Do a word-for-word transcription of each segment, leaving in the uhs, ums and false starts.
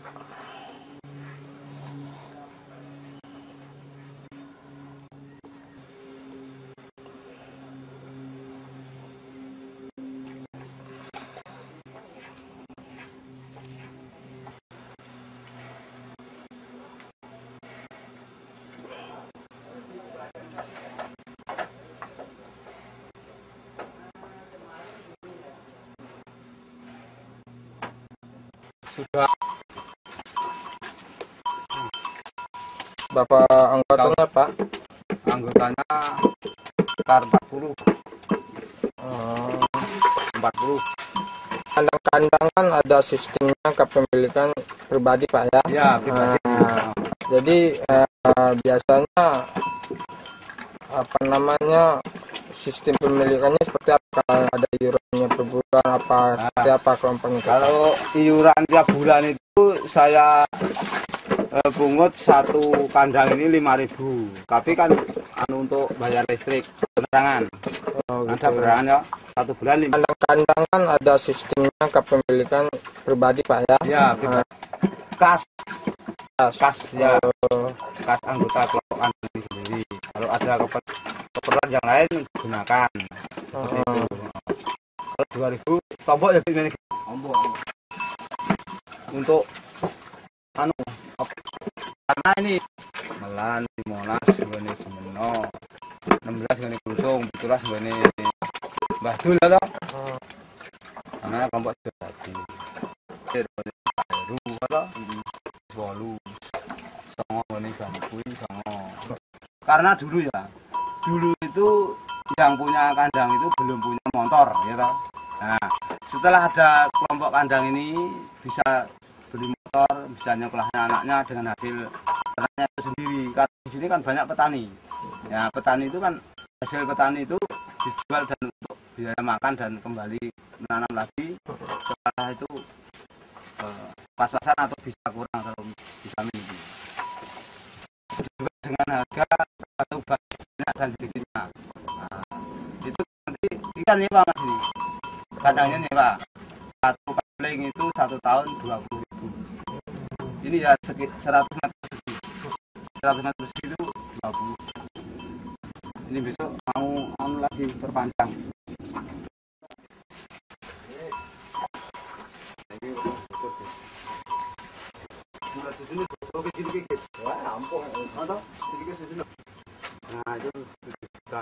Sudah. Berapa anggotanya, Pak? Anggotanya sekitar empat puluh. Oh. empat puluh. Kandang-kandang kan ada sistemnya kepemilikan pribadi, Pak, ya? Ya, pribadi. Nah, jadi eh, biasanya apa namanya sistem pemilikannya seperti apa? Ada iurannya per bulan apa? Nah, seperti apa kelompoknya? Kalau iuran tiap bulan itu saya eh, pungut satu kandang ini lima ribu. Tapi kan anu untuk bayar listrik penerangan. Oh, gitu. Ada penerangan ya satu bulan lima. Kandang-kandang kan ada sistemnya kepemilikan pribadi, Pak, ya? Ya, pribadi. Kas, Kas, kas ya, oh. kas anggota kelompok kandang ini sendiri. Kalau ada keperluan yang lain gunakan. Seperti Oh. itu. Kalau dua ribu tombok ya gimana? Tombok. Untuk anu karena ini Melan, Monas, gini Jumeno, enam belas gini Kusung, Putulas gini Mbah Dul atau? Karena kelompok sudah tadi. Baru atau? Bolu, Songo gini Gangkuin, Songo. Karena dulu ya, dulu itu yang punya kandang itu belum punya motor, ya toh. Nah, setelah ada kelompok kandang ini bisa beli motor, bisa nyekolahnya anaknya dengan hasil ternaknya itu sendiri. Karena di sini kan banyak petani. Ya, petani itu kan hasil petani itu dijual dan untuk biaya makan dan kembali menanam lagi. Setelah itu eh, pas-pasan atau bisa kurang kalau bisa minggu. Juga dengan harga satu banyak dan sedikitnya. Nah, itu nanti ikan nyewa mas ini. Kandangnya nyewa. Satu paling itu satu tahun dua puluh ribu. Ini ya seratus meter persegi. seratus meter persegi itu dua puluh. Ini besok mau anu lagi perpanjang. Mulai di sini oke dikit-dikit. Wah, ampun. Atau sedikit sedikit. Nah, itu juta.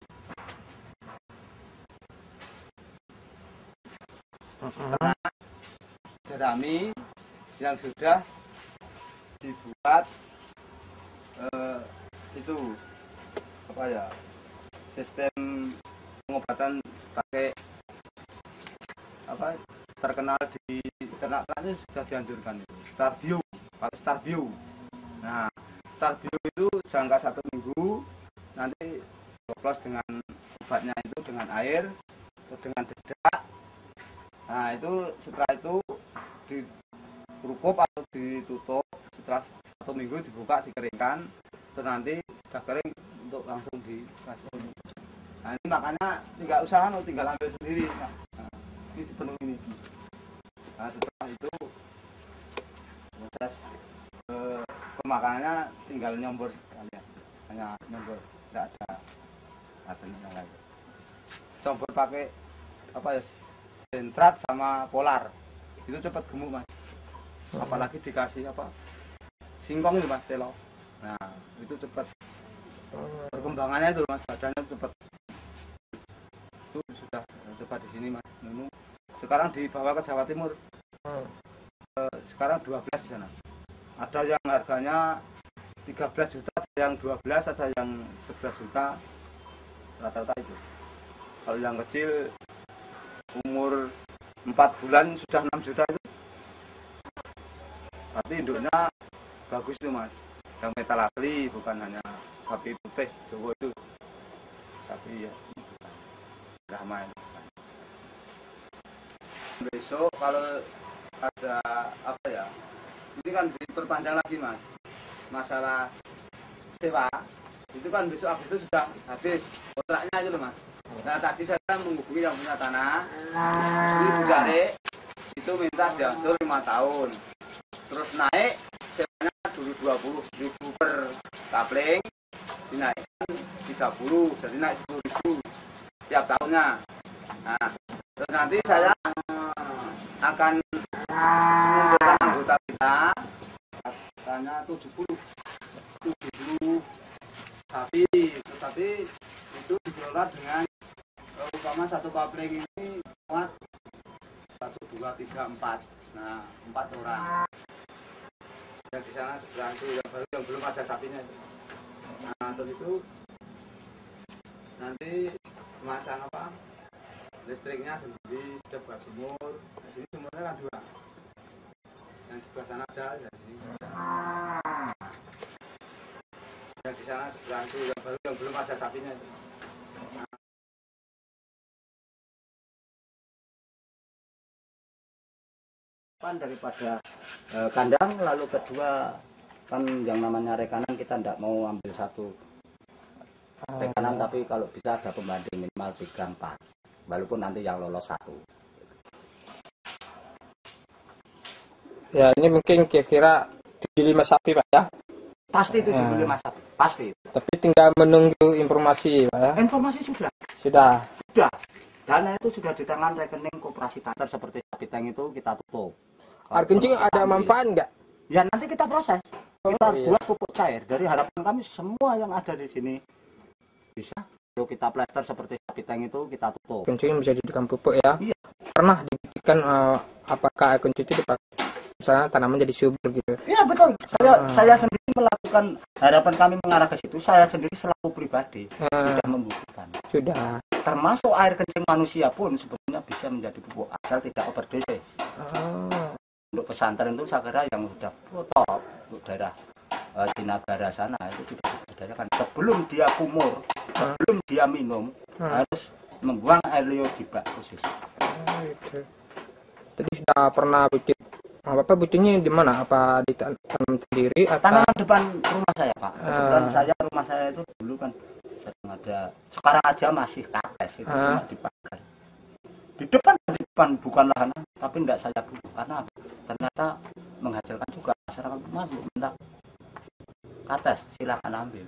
Ternak jerami yang sudah dibuat eh, itu apa ya sistem pengobatan pakai apa terkenal di ternak itu sudah dianjurkan itu Starbio, pakai Starbio. Nah, Starbio itu jangka satu minggu nanti oplos dengan obatnya itu dengan air atau dengan dedak. Nah, itu setelah itu dirukup atau ditutup, setelah satu minggu dibuka dikeringkan, terus nanti sudah kering untuk langsung dikasih. Nah, ini makanya tinggal usaha atau tinggal ambil sendiri. Nah, ini dipenuhi ini. Nah, setelah itu proses eh, pemakanannya tinggal nyombor sekalian, hanya nyombor, tidak ada hasilnya yang lain. Combor pakai apa ya? Sentrat sama polar itu cepat gemuk mas, apalagi dikasih apa singkong itu mas telo. Nah itu cepat perkembangannya itu mas, badannya cepat. Itu sudah coba di sini mas Nunu. Sekarang dibawa ke Jawa Timur. Eh, sekarang dua belas di sana. Ada yang harganya tiga belas juta, ada yang dua belas, ada yang sebelas juta, rata-rata itu. Kalau yang kecil umur empat bulan sudah enam juta itu. Tapi induknya bagus itu mas, yang metal asli, bukan hanya sapi putih Jawa itu. Tapi ya Brahma itu. Besok kalau ada apa ya, ini kan diperpanjang lagi mas, masalah sewa itu kan besok habis itu sudah habis kontraknya itu loh mas. Nah tadi saya menghubungi yang punya tanah, ini Bu Jare itu minta diangsur lima tahun, terus naik sewanya dulu dua puluh ribu per kapling, dinaikkan tiga puluh, jadi naik sepuluh ribu tiap tahunnya. Nah, terus nanti saya akan mengumpulkan anggota kita, katanya tujuh puluh sapi, tetapi itu dikelola dengan uh, umpama satu kapling ini muat satu dua tiga empat, nah empat orang yang di sana seberang itu yang baru yang belum ada sapinya itu. Nah terus itu nanti masang apa listriknya sendiri, sudah buat sumur. Di sini sumurnya kan dua, yang sebelah sana ada, yang sini ada. Yang di sana seberang itu yang baru yang belum ada sapinya itu. Pan daripada eh, kandang, lalu kedua kan yang namanya rekanan kita tidak mau ambil satu rekanan, tapi kalau bisa ada pembanding minimal tiga empat, walaupun nanti yang lolos satu. Ya ini mungkin kira-kira tujuh lima sapi Pak ya? Pasti tujuh puluh lima sapi, pasti. Tapi tinggal menunggu informasi Pak ya? Informasi sudah. Sudah. Sudah. Dana itu sudah di tangan rekening koperasi tanah seperti sapi tank itu kita tutup. Air kencing ada manfaat nggak? Ya nanti kita proses. Oh, kita iya. buat pupuk cair. Dari harapan kami semua yang ada di sini bisa. Kalau kita plester seperti sapi tank itu kita tutup. Kencing bisa dijadikan pupuk ya? Iya. Pernah dibuktikan uh, apakah air kencing itu dipakai misalnya tanaman jadi subur gitu? Iya betul. Saya Ah. saya sendiri melakukan, harapan kami mengarah ke situ. Saya sendiri selaku pribadi Ah. sudah membuktikan. Sudah. Termasuk air kencing manusia pun sebetulnya bisa menjadi pupuk asal tidak overdosis. Oh. Untuk pesantren itu saya kira yang sudah top untuk daerah uh, di Nagara sana itu sudah diberdayakan. Sebelum dia kumur, sebelum dia minum, Hmm. harus membuang air liur di bak khusus. Oh, gitu. Tadi sudah pernah bikin apa apa bikinnya di mana? Apa di tan- tanam sendiri atau Tanaman depan rumah saya Pak. Kebetulan Ah. saya rumah saya itu dulu kan sedang ada, sekarang aja masih kates itu Ah. cuma di pagar. Di depan di depan bukan lahan, tapi tidak saya bunuh karena apa? Ternyata menghasilkan juga. Masyarakat mas minta kates, silakan ambil.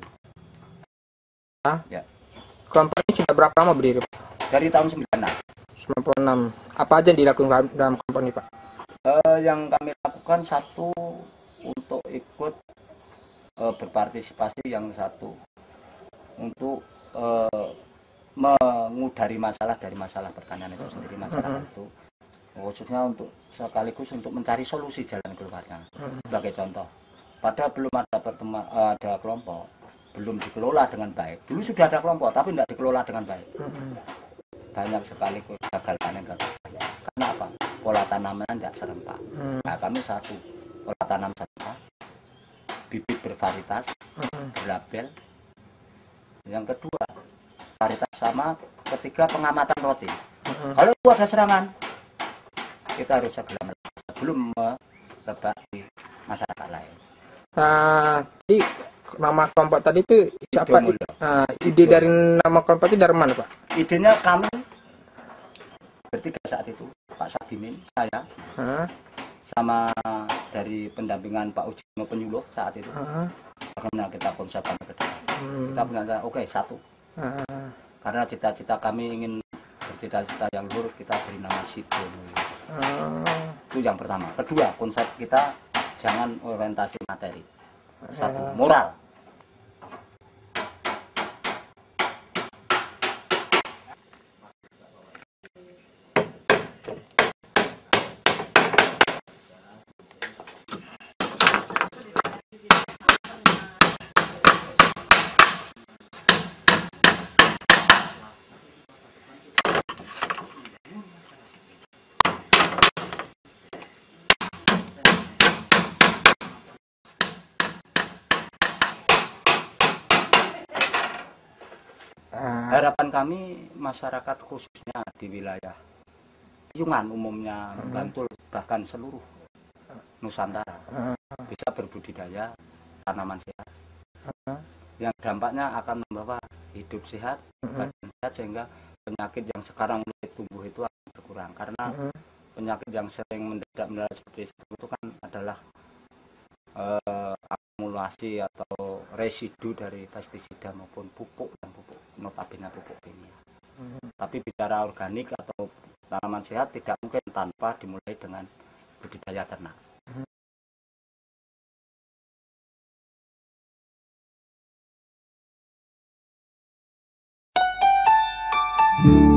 Ah? Ya. kelompok ini sudah berapa lama berdiri Pak? Dari tahun sembilan puluh enam. sembilan puluh enam. Apa aja yang dilakukan dalam kelompok ini Pak? Eh, yang kami lakukan satu untuk ikut eh, berpartisipasi, yang satu untuk eh, mengudari masalah dari masalah pertanian itu sendiri masyarakat itu, khususnya untuk sekaligus untuk mencari solusi jalan keluarnya. Sebagai contoh, pada belum ada pertemuan, ada kelompok belum dikelola dengan baik. Dulu sudah ada kelompok tapi tidak dikelola dengan baik. Banyak sekali gagal panen, gagal panen. Karena apa? Pola tanamannya tidak serempak. Nah, kami satu pola tanam serempak, bibit bervarietas, berlabel. Yang kedua varietas sama. Ketiga pengamatan rutin. Kalau itu ada serangan, kita harus segera melakukan sebelum merebak di masyarakat lain. Nah, jadi nama kelompok tadi itu siapa? Mulyo. Nah, ide dari nama kelompok itu dari mana Pak? Idenya kami bertiga saat itu, Pak Sadimin, saya, Hah? sama dari pendampingan Pak Ujino penyuluh saat itu. Hah? Karena kita konsepnya beda. Hmm. Kita bilang, oke satu. Hah? Karena cita-cita kami ingin bercita-cita yang luhur, kita beri nama Sido. Hah? Itu yang pertama. Kedua, konsep kita jangan orientasi materi. Satu, moral. Harapan kami masyarakat khususnya di wilayah Piungan umumnya, Bantul, bahkan seluruh Nusantara bisa berbudidaya tanaman sehat yang dampaknya akan membawa hidup sehat, badan sehat, sehingga penyakit yang sekarang mulai tumbuh itu akan berkurang. Karena penyakit yang sering mendadak mendadak seperti itu kan adalah eh, akumulasi atau residu dari pestisida maupun pupuk dan pupuk notabene pupuk kimia. Hmm. Tapi bicara organik atau tanaman sehat tidak mungkin tanpa dimulai dengan budidaya ternak. Hmm.